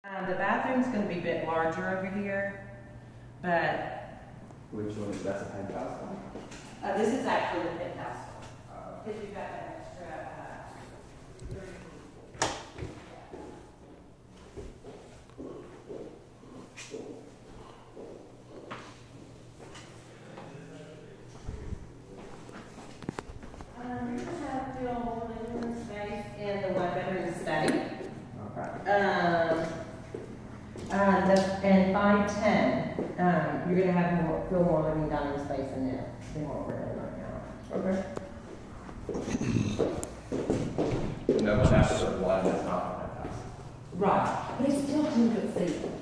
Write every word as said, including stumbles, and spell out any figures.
Um, the bathroom's going to be a bit larger over here, but which one is that's a penthouse one? uh, this is actually the penthouse one. Because you've got an extra uh, um, you're going to have to hold living room space in the one bedroom study. Okay. Um, uh, the, and five ten, um, you're going to have more, feel more living dining space in there than what we're doing right now. Okay. No, but that's the one that's not a penthouse. Right, but it's still two good feet.